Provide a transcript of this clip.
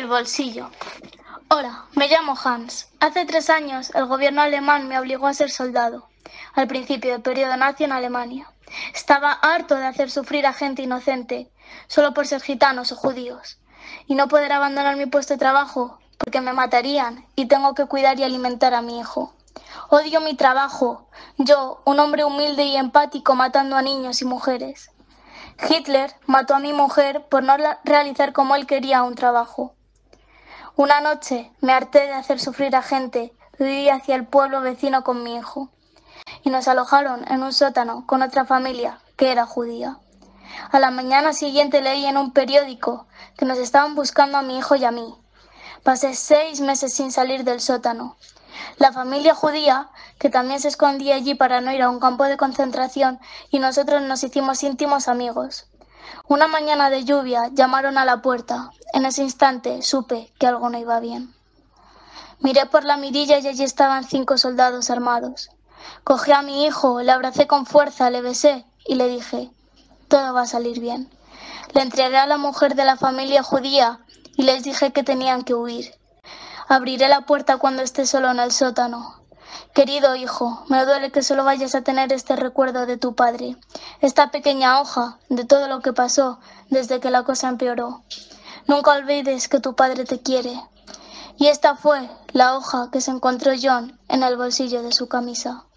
El bolsillo. Hola, me llamo Hans. Hace 3 años el gobierno alemán me obligó a ser soldado, al principio del periodo nazi en Alemania. Estaba harto de hacer sufrir a gente inocente, solo por ser gitanos o judíos, y no poder abandonar mi puesto de trabajo porque me matarían y tengo que cuidar y alimentar a mi hijo. Odio mi trabajo, yo, un hombre humilde y empático matando a niños y mujeres. Hitler mató a mi mujer por no realizar como él quería un trabajo. Una noche me harté de hacer sufrir a gente y huí hacia el pueblo vecino con mi hijo. Y nos alojaron en un sótano con otra familia que era judía. A la mañana siguiente leí en un periódico que nos estaban buscando a mi hijo y a mí. Pasé 6 meses sin salir del sótano. La familia judía, que también se escondía allí para no ir a un campo de concentración, y nosotros nos hicimos íntimos amigos. Una mañana de lluvia llamaron a la puerta. En ese instante supe que algo no iba bien. Miré por la mirilla y allí estaban 5 soldados armados. Cogí a mi hijo, le abracé con fuerza, le besé y le dije: todo va a salir bien. Le entregué a la mujer de la familia judía y les dije que tenían que huir. Abriré la puerta cuando esté solo en el sótano. Querido hijo, me duele que solo vayas a tener este recuerdo de tu padre, esta pequeña hoja de todo lo que pasó desde que la cosa empeoró. Nunca olvides que tu padre te quiere. Y esta fue la hoja que se encontró John en el bolsillo de su camisa.